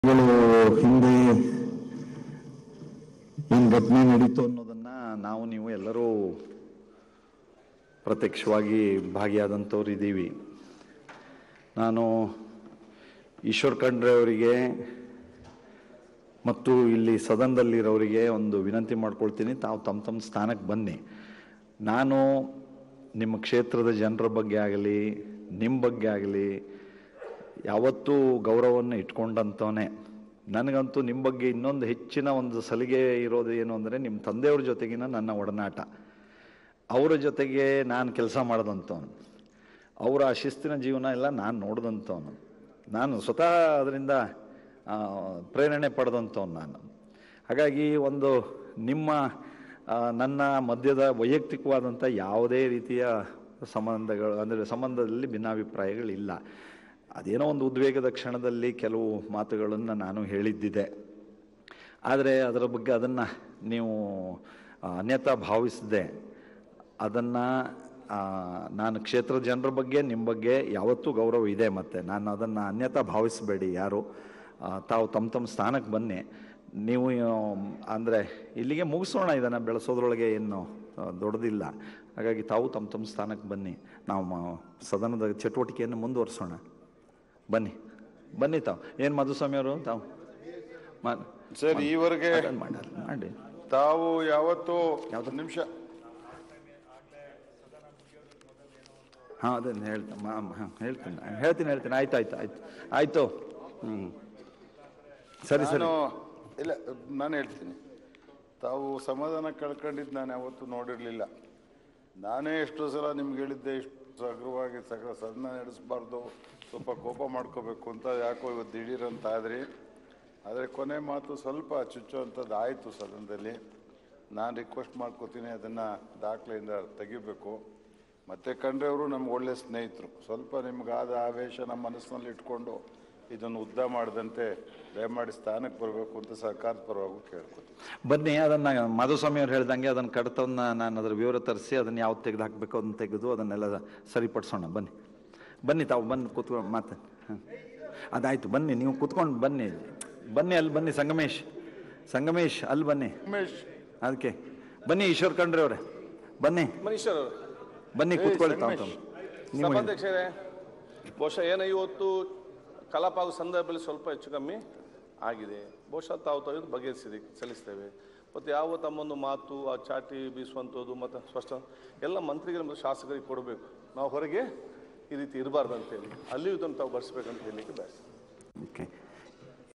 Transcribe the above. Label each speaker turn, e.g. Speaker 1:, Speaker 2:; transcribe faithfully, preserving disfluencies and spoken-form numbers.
Speaker 1: ಹಿಂದೆ ಏನು ಘಟನೆ ನಡೀತು ಅನ್ನೋದನ್ನ ನಾವು ನೀವು ಎಲ್ಲರೂ ಪ್ರತ್ಯಕ್ಷವಾಗಿ ಭಾಗಿಯಾದಂಥವ್ರು ಇದ್ದೀವಿ. ನಾನು ಈಶ್ವರ್ ಖಂಡ್ರೆ ಅವರಿಗೆ ಮತ್ತು ಇಲ್ಲಿ ಸದನದಲ್ಲಿರೋರಿಗೆ ಒಂದು ವಿನಂತಿ ಮಾಡ್ಕೊಳ್ತೀನಿ, ತಾವು ತಮ್ಮ ತಮ್ಮ ಸ್ಥಾನಕ್ಕೆ ಬನ್ನಿ. ನಾನು ನಿಮ್ಮ ಕ್ಷೇತ್ರದ ಜನರ ಬಗ್ಗೆ ಆಗಲಿ ನಿಮ್ಮ ಬಗ್ಗೆ ಆಗಲಿ ಯಾವತ್ತೂ ಗೌರವವನ್ನು ಇಟ್ಕೊಂಡಂತವನೇ. ನನಗಂತೂ ನಿಮ್ಮ ಬಗ್ಗೆ ಇನ್ನೊಂದು ಹೆಚ್ಚಿನ ಒಂದು ಸಲಿಗೆ ಇರೋದು ಏನು ಅಂದರೆ, ನಿಮ್ಮ ತಂದೆಯವ್ರ ಜೊತೆಗಿನ ನನ್ನ ಒಡನಾಟ, ಅವರ ಜೊತೆಗೆ ನಾನು ಕೆಲಸ ಮಾಡಿದಂಥವನು, ಅವರ ಶಿಸ್ತಿನ ಜೀವನ ಎಲ್ಲ ನಾನು ನೋಡಿದಂಥವನು, ನಾನು ಸ್ವತಃ ಅದರಿಂದ ಪ್ರೇರಣೆ ಪಡೆದಂಥವನು ನಾನು. ಹಾಗಾಗಿ ಒಂದು ನಿಮ್ಮ ನನ್ನ ಮಧ್ಯದ ವೈಯಕ್ತಿಕವಾದಂಥ ಯಾವುದೇ ರೀತಿಯ ಸಂಬಂಧಗಳು ಅಂದರೆ ಸಂಬಂಧದಲ್ಲಿ ಭಿನ್ನಾಭಿಪ್ರಾಯಗಳಿಲ್ಲ. ಅದೇನೋ ಒಂದು ಉದ್ವೇಗದ ಕ್ಷಣದಲ್ಲಿ ಕೆಲವು ಮಾತುಗಳನ್ನು ನಾನು ಹೇಳಿದ್ದಿದೆ, ಆದರೆ ಅದರ ಬಗ್ಗೆ ಅದನ್ನು ನೀವು ಅನ್ಯತಾ ಭಾವಿಸಿದೆ. ಅದನ್ನು ನಾನು ಕ್ಷೇತ್ರದ ಜನರ ಬಗ್ಗೆ ನಿಮ್ಮ ಬಗ್ಗೆ ಯಾವತ್ತೂ ಗೌರವ ಇದೆ, ಮತ್ತು ನಾನು ಅದನ್ನು ಅನ್ಯತಾ ಭಾವಿಸಬೇಡಿ ಯಾರು. ತಾವು ತಮ್ಮ ತಮ್ಮ ಸ್ಥಾನಕ್ಕೆ ಬನ್ನಿ. ನೀವು ಅಂದರೆ ಇಲ್ಲಿಗೆ ಮುಗಿಸೋಣ, ಇದನ್ನು ಬೆಳೆಸೋದ್ರೊಳಗೆ ಏನು ದೊಡ್ಡದಿಲ್ಲ. ಹಾಗಾಗಿ ತಾವು ತಮ್ಮ ತಮ್ಮ ಸ್ಥಾನಕ್ಕೆ ಬನ್ನಿ, ನಾವು ಸದನದ ಚಟುವಟಿಕೆಯನ್ನು ಮುಂದುವರಿಸೋಣ. ಬನ್ನಿ ಬನ್ನಿ ತಾವು ಏನು ಮಧುಸ್ವಾಮಿ ಅವರು ತಾವು
Speaker 2: ಸರ್ ಈವರೆಗೆ
Speaker 1: ಮಾಡಿ
Speaker 2: ತಾವು ಯಾವತ್ತು ಯಾವ್ದು ನಿಮಿಷ
Speaker 1: ಹಾಂ ಅದನ್ನು ಹೇಳ್ತೀನಿ ಹಾಂ ಹೇಳ್ತೀನಿ ಹೇಳ್ತೀನಿ ಹೇಳ್ತೀನಿ ಆಯ್ತು ಆಯ್ತು ಆಯ್ತು ಆಯಿತು ಹ್ಞೂ ಸರಿ ಸರಿ
Speaker 2: ಇಲ್ಲ ನಾನು ಹೇಳ್ತೀನಿ. ತಾವು ಸಮಾಧಾನ ಕಳ್ಕೊಂಡಿದ್ದು ನಾನು ಯಾವತ್ತೂ ನೋಡಿರಲಿಲ್ಲ. ನಾನೇ ಎಷ್ಟೋ ಸಲ ನಿಮ್ಗೆ ಹೇಳಿದ್ದೆ, ಇಷ್ಟು ಸಗ್ರವಾಗಿ ಸಗ್ರ ಸದನ ನಡೆಸಬಾರ್ದು, ಸ್ವಲ್ಪ ಕೋಪ ಮಾಡ್ಕೋಬೇಕು ಅಂತ. ಯಾಕೋ ಇವತ್ತು ದಿಢೀರಂತ ಆದ್ರಿ. ಆದರೆ ಕೊನೆ ಮಾತು ಸ್ವಲ್ಪ ಚುಚ್ಚುವಂಥದ್ದು ಆಯಿತು ಸದನದಲ್ಲಿ. ನಾನು ರಿಕ್ವೆಸ್ಟ್ ಮಾಡ್ಕೋತೀನಿ, ಅದನ್ನು ದಾಖಲೆಯಿಂದ ತೆಗಿಬೇಕು. ಮತ್ತು ಖಂಡ್ರೆ ಅವರು ನಮ್ಗೆ ಒಳ್ಳೆಯ ಸ್ನೇಹಿತರು. ಸ್ವಲ್ಪ ನಿಮ್ಗಾದ ಆವೇಶ ನಮ್ಮ ಮನಸ್ಸಿನಲ್ಲಿ ಇಟ್ಕೊಂಡು ಇದನ್ನು ಉದ್ದ ಮಾಡದಂತೆ ದಯಮಾಡಿ ಸ್ಥಾನಕ್ಕೆ ಬರಬೇಕು ಅಂತ ಸರ್ಕಾರದ ಪರವಾಗಿ ಕೇಳ್ಕೊತೀನಿ.
Speaker 1: ಬನ್ನಿ, ಅದನ್ನು ಮಾಧುಸ್ವಾಮಿ ಅವ್ರು ಹೇಳ್ದಂಗೆ ಅದನ್ನು ಕಡತವನ್ನು ನಾನು ಅದರ ವಿವರ ತರಿಸಿ ಅದನ್ನು ಯಾವ್ದು ತೆಗೆದು ಹಾಕಬೇಕು ಅದನ್ನು ತೆಗೆದು ಅದನ್ನೆಲ್ಲ ಸರಿಪಡಿಸೋಣ. ಬನ್ನಿ ಬನ್ನಿ ತಾವು ಬಂದು ಕೂತ್ಕೊಂಡು ಮಾತು ಹಾಂ ಅದಾಯಿತು. ಬನ್ನಿ ನೀವು ಕೂತ್ಕೊಂಡು ಬನ್ನಿ ಬನ್ನಿ ಅಲ್ಲಿ ಬನ್ನಿ ಸಂಗಮೇಶ್ ಸಂಗಮೇಶ್ ಅಲ್ಲಿ ಬನ್ನಿ ಅದಕ್ಕೆ ಬನ್ನಿ. ಈಶ್ವರ್ ಖಂಡ್ರೆ ಅವರೇ ಬನ್ನಿ ಬನ್ನಿ ಕೂತ್ಕೊಳ್ಳಿ. ತಾವು
Speaker 3: ಸಭಾಧ್ಯಕ್ಷರೇ, ಬಹುಶಃ ಏನೋ ಇವತ್ತು ಕಲಾಪ ಆಗೋ ಸಂದರ್ಭದಲ್ಲಿ ಸ್ವಲ್ಪ ಹೆಚ್ಚು ಕಮ್ಮಿ ಆಗಿದೆ. ಬಹುಶಃ ತಾವು ತಾವು ಬಗೆಹರಿಸಿ ಸಲ್ಲಿಸ್ತೇವೆ. ಮತ್ತು ಯಾವ ತಮ್ಮೊಂದು ಮಾತು ಆ ಚಾಟಿ ಬೀಸುವಂಥದ್ದು ಮತ್ತು ಸ್ಪಷ್ಟ ಎಲ್ಲ ಮಂತ್ರಿಗಳ ಮತ್ತು ಶಾಸಕರಿಗೆ ಕೊಡಬೇಕು. ನಾವು ಹೊರಗೆ ಈ ರೀತಿ ಇರಬಾರ್ದು ಅಂತೇಳಿ ಅಲ್ಲಿಯೂ ಇದನ್ನು ತಾವು ಬರ್ಸ್ಬೇಕಂತ ಹೇಳಲಿಕ್ಕೆ ಬಯಸ್ತೀವಿ.
Speaker 1: ಓಕೆ.